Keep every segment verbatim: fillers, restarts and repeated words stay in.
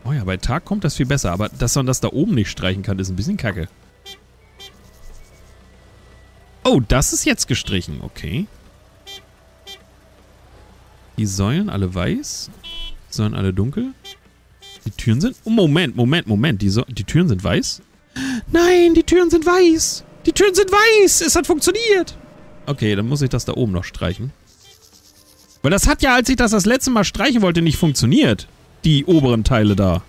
Oh ja, bei Tag kommt das viel besser. Aber dass man das da oben nicht streichen kann, ist ein bisschen kacke. Oh, das ist jetzt gestrichen. Okay. Die Säulen alle weiß. Die Säulen alle dunkel. Die Türen sind... Oh, Moment, Moment, Moment. Die, so die Türen sind weiß? Nein, die Türen sind weiß. Die Türen sind weiß. Es hat funktioniert. Okay, dann muss ich das da oben noch streichen. Weil das hat ja, als ich das das letzte Mal streichen wollte, nicht funktioniert. Die oberen Teile da.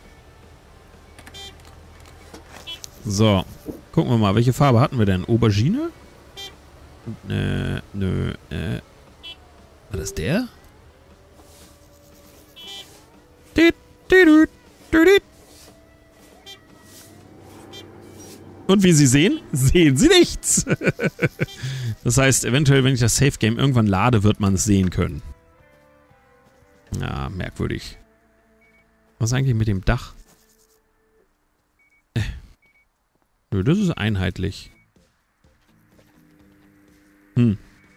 So. Gucken wir mal, welche Farbe hatten wir denn? Aubergine? Äh, nö, äh. War das der? Und wie Sie sehen, sehen Sie nichts. Das heißt, eventuell, wenn ich das Safe Game irgendwann lade, wird man es sehen können. Ja, merkwürdig. Was ist eigentlich mit dem Dach? Äh. Nö, das ist einheitlich. Hm.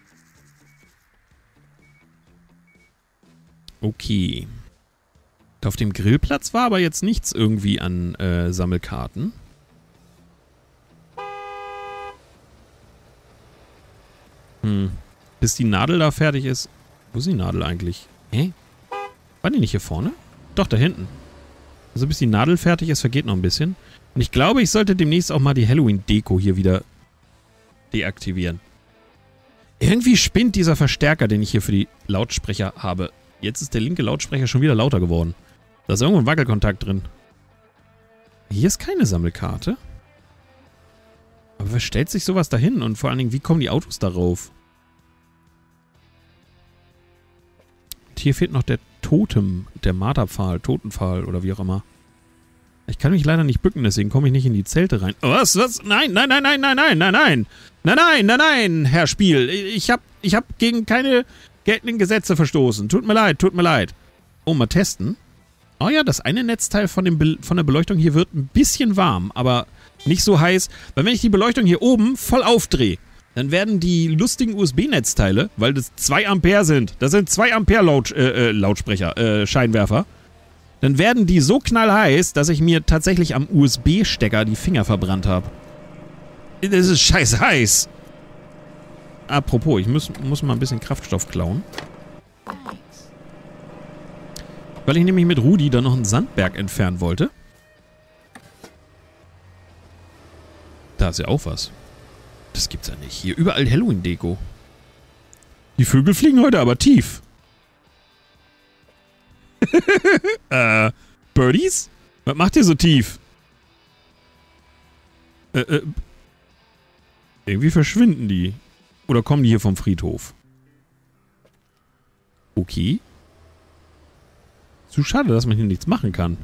Okay. Auf dem Grillplatz war aber jetzt nichts irgendwie an äh, Sammelkarten. Hm. Bis die Nadel da fertig ist. Wo ist die Nadel eigentlich? Hä? War die nicht hier vorne? Doch, da hinten. Also bis die Nadel fertig ist, vergeht noch ein bisschen. Und ich glaube, ich sollte demnächst auch mal die Halloween-Deko hier wieder deaktivieren. Irgendwie spinnt dieser Verstärker, den ich hier für die Lautsprecher habe. Jetzt ist der linke Lautsprecher schon wieder lauter geworden. Da ist irgendwo ein Wackelkontakt drin. Hier ist keine Sammelkarte. Aber wer stellt sich sowas dahin? Und vor allen Dingen, wie kommen die Autos darauf? Und hier fehlt noch der Totem, der Marterpfahl, Totenpfahl oder wie auch immer. Ich kann mich leider nicht bücken, deswegen komme ich nicht in die Zelte rein. Was? Was? Nein, nein, nein, nein, nein, nein, nein, nein. Nein, nein, nein, nein, Herr Spiel. Ich hab, ich hab gegen keine geltenden Gesetze verstoßen. Tut mir leid, tut mir leid. Oh, mal testen. Oh ja, das eine Netzteil von, dem Be von der Beleuchtung hier wird ein bisschen warm, aber nicht so heiß. Weil wenn ich die Beleuchtung hier oben voll aufdrehe, dann werden die lustigen U S B-Netzteile, weil das zwei Ampere sind, das sind zwei Ampere Laut, äh, äh, Lautsprecher, äh, Scheinwerfer, dann werden die so knallheiß, dass ich mir tatsächlich am U S B-Stecker die Finger verbrannt habe. Das ist scheiß heiß. Apropos, ich muss, muss mal ein bisschen Kraftstoff klauen. Weil ich nämlich mit Rudi dann noch einen Sandberg entfernen wollte. Da ist ja auch was. Das gibt's ja nicht. Hier überall Halloween-Deko. Die Vögel fliegen heute aber tief. äh, Birdies? Was macht ihr so tief? Äh, äh. Irgendwie verschwinden die. Oder kommen die hier vom Friedhof? Okay. Zu schade, dass man hier nichts machen kann.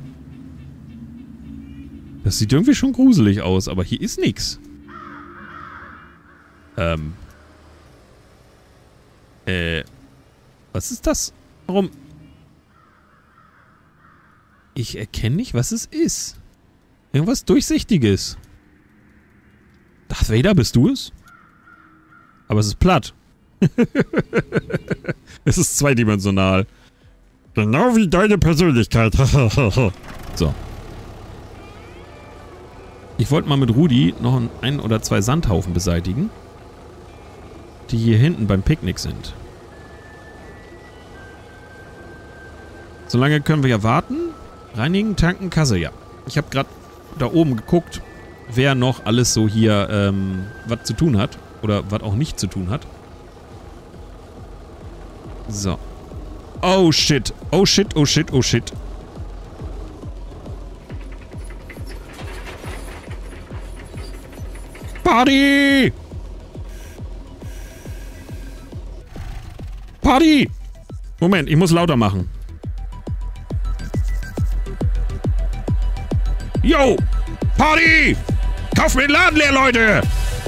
Das sieht irgendwie schon gruselig aus, aber hier ist nichts. Ähm. Äh. Was ist das? Warum? Ich erkenne nicht, was es ist. Irgendwas Durchsichtiges. Darth Vader, bist du es? Aber es ist platt. Es ist zweidimensional. Genau wie deine Persönlichkeit. So. Ich wollte mal mit Rudi noch ein oder zwei Sandhaufen beseitigen, die hier hinten beim Picknick sind. Solange können wir ja warten. Reinigen, tanken, Kasse, ja. Ich habe gerade da oben geguckt, wer noch alles so hier ähm, was zu tun hat. Oder was auch nicht zu tun hat. So. Oh shit. Oh shit, oh shit, oh shit. Party! Party! Moment, ich muss lauter machen. Yo! Party! Kauft mir den Laden leer, Leute!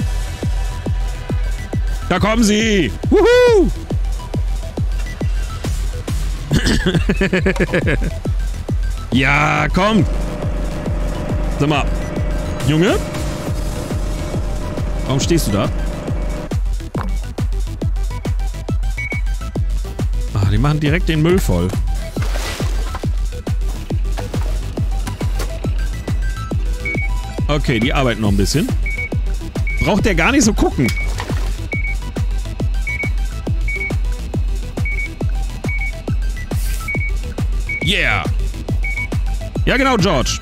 Da kommen sie! Wuhu! Ja, komm! Sag mal, Junge? Warum stehst du da? Ah, die machen direkt den Müll voll. Okay, die arbeiten noch ein bisschen. Braucht der gar nicht so gucken. Yeah. Ja, genau, George.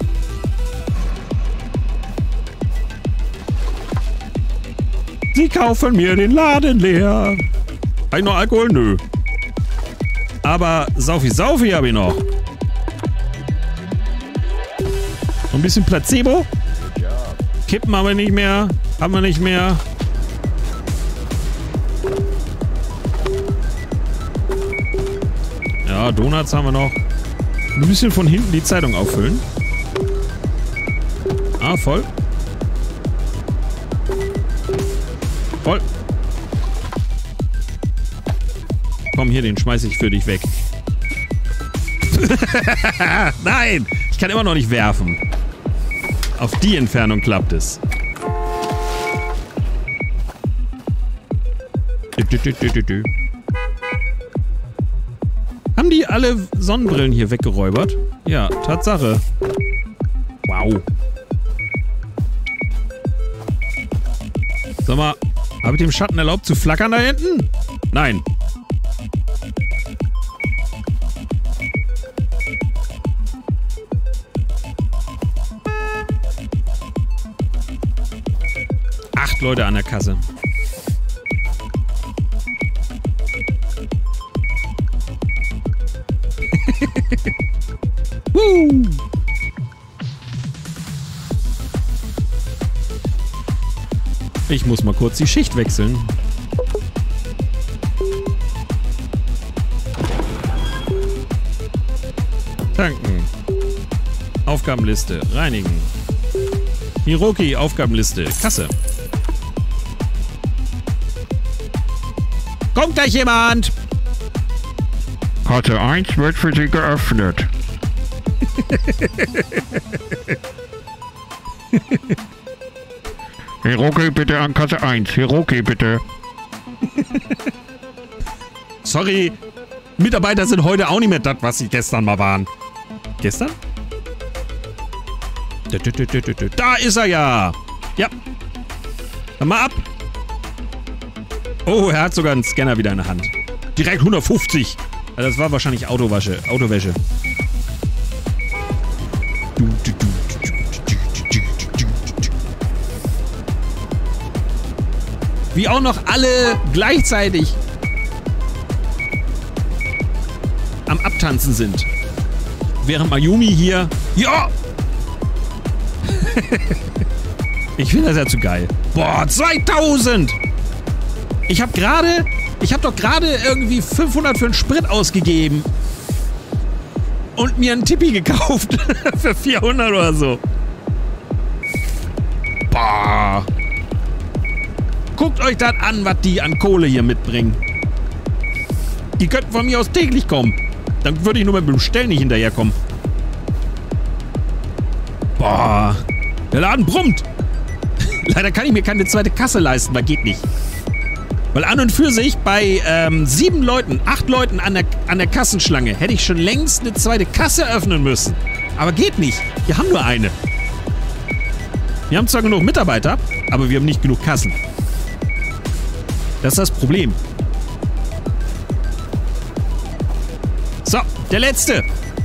Sie kaufen mir den Laden leer. Hab ich noch Alkohol? Nö. Aber Saufi Saufi habe ich noch. Ein bisschen Placebo. Kippen haben wir nicht mehr. Haben wir nicht mehr. Ja, Donuts haben wir noch. Ein bisschen von hinten die Zeitung auffüllen. Ah, voll. Voll. Komm, hier, den schmeiß ich für dich weg. Nein! Ich kann immer noch nicht werfen. Auf die Entfernung klappt es. Haben die alle Sonnenbrillen hier weggeräubert? Ja, Tatsache. Wow. Sag mal, habe ich dem Schatten erlaubt zu flackern da hinten? Nein. Acht Leute an der Kasse. Woo. Ich muss mal kurz die Schicht wechseln. Tanken. Aufgabenliste. Reinigen. Hiroki, Aufgabenliste. Kasse. Kommt gleich jemand! Kasse eins wird für Sie geöffnet. Hiroki, bitte an Kasse eins. Hiroki, bitte. Sorry, Mitarbeiter sind heute auch nicht mehr das, was sie gestern mal waren. Gestern? Da ist er ja! Ja. Dann mal ab. Oh, er hat sogar einen Scanner wieder in der Hand. Direkt hundertfünfzig. Also das war wahrscheinlich Autowäsche. Autowäsche. Wie auch noch alle gleichzeitig am Abtanzen sind. Während Mayumi hier... Ja! Ich finde das ja zu geil. Boah, zweitausend! Ich habe gerade... Ich habe doch gerade irgendwie fünfhundert für einen Sprit ausgegeben. Und mir einen Tippi gekauft. Für vierhundert oder so. Boah. Guckt euch das an, was die an Kohle hier mitbringen. Die könnten von mir aus täglich kommen. Dann würde ich nur mit dem Bestellen nicht hinterherkommen. Boah. Der Laden brummt. Leider kann ich mir keine zweite Kasse leisten, weil geht nicht. Weil an und für sich bei ähm, sieben Leuten, acht Leuten an der, an der Kassenschlange hätte ich schon längst eine zweite Kasse öffnen müssen. Aber geht nicht. Wir haben nur eine. Wir haben zwar genug Mitarbeiter, aber wir haben nicht genug Kassen. Das ist das Problem. So, der letzte.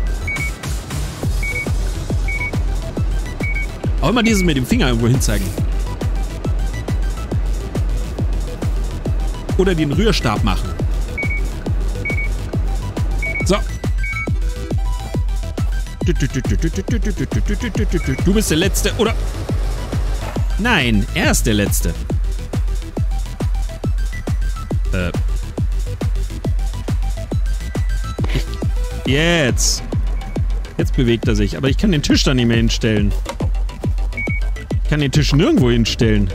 Auch immer dieses mit dem Finger irgendwo hinzeigen. Oder den Rührstab machen. So. Du bist der Letzte, oder? Nein, er ist der Letzte. Äh. Ich, jetzt. Jetzt bewegt er sich, aber ich kann den Tisch da nicht mehr hinstellen. Ich kann den Tisch nirgendwo hinstellen.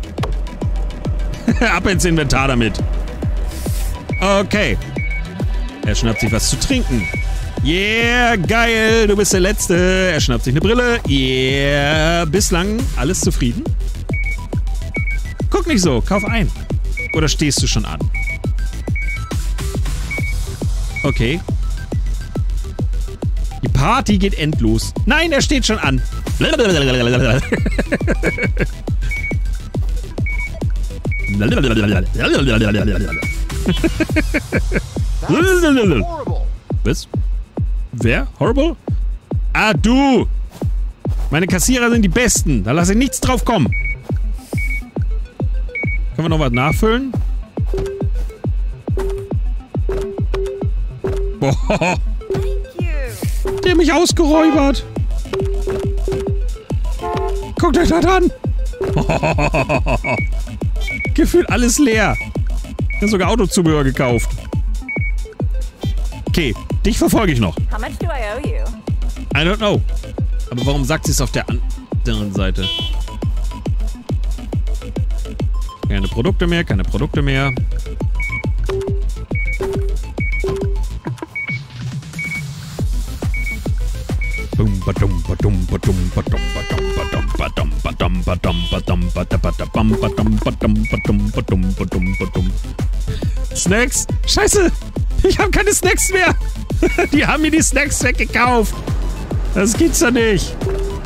Ab ins Inventar damit. Okay. Er schnappt sich was zu trinken. Yeah, geil, du bist der Letzte. Er schnappt sich eine Brille. Yeah, bislang alles zufrieden? Guck nicht so, kauf ein. Oder stehst du schon an? Okay. Die Party geht endlos. Nein, er steht schon an. Was? Wer? Horrible? Ah, du! Meine Kassierer sind die Besten. Da lasse ich nichts drauf kommen. Können wir noch was nachfüllen? Boah. Der hat mich ausgeräubert. Guckt euch das an. Gefühlt alles leer. Ich habe sogar Autozubehör gekauft. Okay, dich verfolge ich noch. How much do I owe you? I don't know. Aber warum sagt sie es auf der anderen Seite? Keine Produkte mehr, keine Produkte mehr. Snacks? Scheiße! Ich habe keine Snacks mehr! Die haben mir die Snacks weggekauft! Das gibt's doch nicht!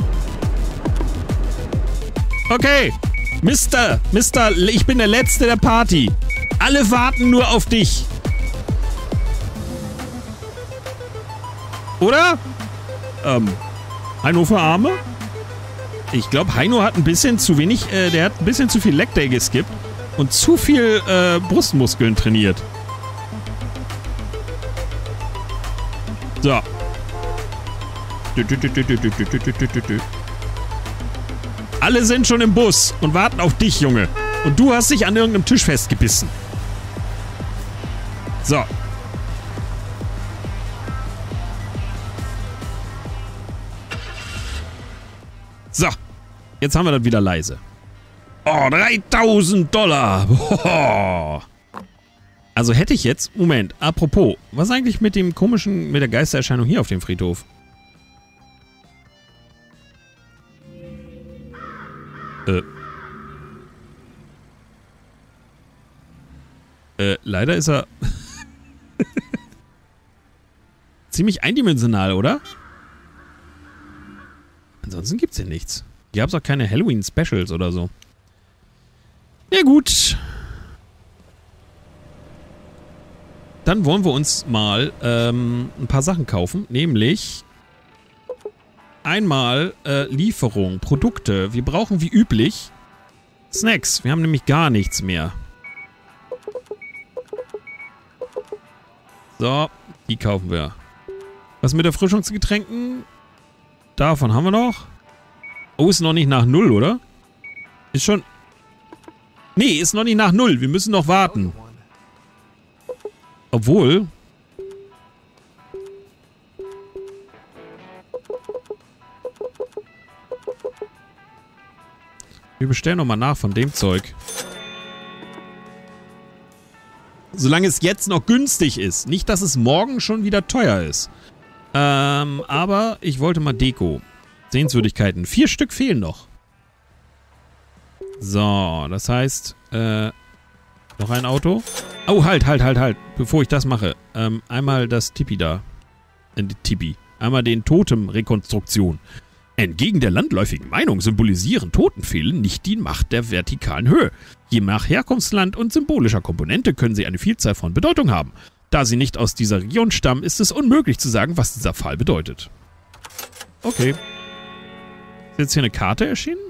Okay! Mister! Mister, ich bin der Letzte der Party! Alle warten nur auf dich! Oder? Ähm, Heino für Arme? Ich glaube, Heino hat ein bisschen zu wenig, äh, der hat ein bisschen zu viel Leg Day geskippt und zu viel äh, Brustmuskeln trainiert. So. Alle sind schon im Bus und warten auf dich, Junge. Und du hast dich an irgendeinem Tisch festgebissen. So. So, jetzt haben wir das wieder leise. Oh, dreitausend Dollar. Oh. Also hätte ich jetzt... Moment, apropos. Was eigentlich mit dem komischen... mit der Geistererscheinung hier auf dem Friedhof? Äh. Äh, leider ist er... ziemlich eindimensional, oder? Ansonsten gibt's hier nichts. Hier gab's auch keine Halloween-Specials oder so. Ja gut. Dann wollen wir uns mal ähm, ein paar Sachen kaufen. Nämlich einmal äh, Lieferung, Produkte. Wir brauchen wie üblich Snacks. Wir haben nämlich gar nichts mehr. So, die kaufen wir. Was mit Erfrischungsgetränken? Davon haben wir noch. Oh, ist noch nicht nach null, oder? Ist schon... Nee, ist noch nicht nach null. Wir müssen noch warten. Obwohl... Wir bestellen nochmal nach von dem Zeug. Solange es jetzt noch günstig ist. Nicht, dass es morgen schon wieder teuer ist. Ähm, aber ich wollte mal Deko. Sehenswürdigkeiten. Vier Stück fehlen noch. So, das heißt, äh, noch ein Auto. Oh, halt, halt, halt, halt. Bevor ich das mache. Ähm, einmal das Tipi da. Äh, Tipi. Einmal den Totem-Rekonstruktion. Entgegen der landläufigen Meinung symbolisieren Totenfehlen nicht die Macht der vertikalen Höhe. Je nach Herkunftsland und symbolischer Komponente können sie eine Vielzahl von Bedeutung haben. Da sie nicht aus dieser Region stammen, ist es unmöglich zu sagen, was dieser Fall bedeutet. Okay. Ist jetzt hier eine Karte erschienen?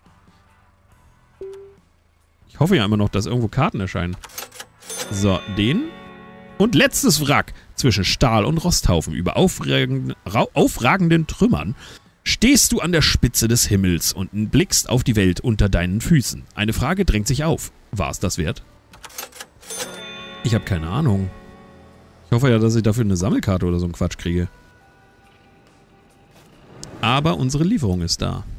Ich hoffe ja immer noch, dass irgendwo Karten erscheinen. So, den. Und letztes Wrack. Zwischen Stahl und Rosthaufen über aufragenden, aufragenden Trümmern stehst du an der Spitze des Himmels und blickst auf die Welt unter deinen Füßen. Eine Frage drängt sich auf. War es das wert? Ich habe keine Ahnung. Ich hoffe ja, dass ich dafür eine Sammelkarte oder so einen Quatsch kriege. Aber unsere Lieferung ist da.